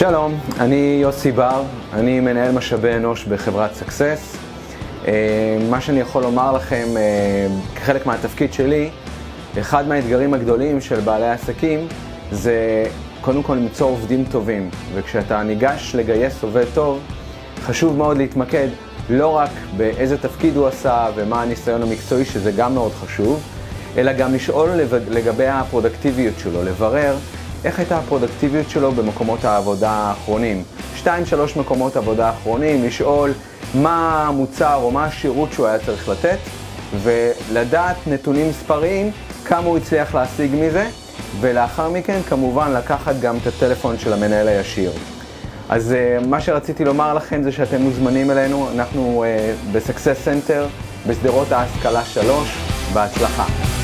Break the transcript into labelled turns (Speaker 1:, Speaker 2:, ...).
Speaker 1: שלום, אני יוסי בר, אני מנהל משאבי אנוש בחברת סקסס. מה שאני יכול לומר לכם, כחלק מהתפקיד שלי, אחד מהאתגרים הגדולים של בעלי העסקים זה קודם כל למצוא עובדים טובים. וכשאתה ניגש לגייס עובד טוב, חשוב מאוד להתמקד לא רק באיזה תפקיד הוא עשה ומה הניסיון המקצועי, שזה גם מאוד חשוב, אלא גם לשאול לגבי הפרודקטיביות שלו, לברר איך הייתה הפרודקטיביות שלו במקומות העבודה האחרונים. 2-3 מקומות עבודה האחרונים, לשאול מה המוצר או מה השירות שהוא היה צריך לתת, ולדעת נתונים מספריים, כמה הוא הצליח להשיג מזה, ולאחר מכן כמובן לקחת גם את הטלפון של המנהל הישיר. אז מה שרציתי לומר לכם זה שאתם מוזמנים אלינו, אנחנו בסקסס סנטר, בסדרות ההשכלה 3, בהצלחה.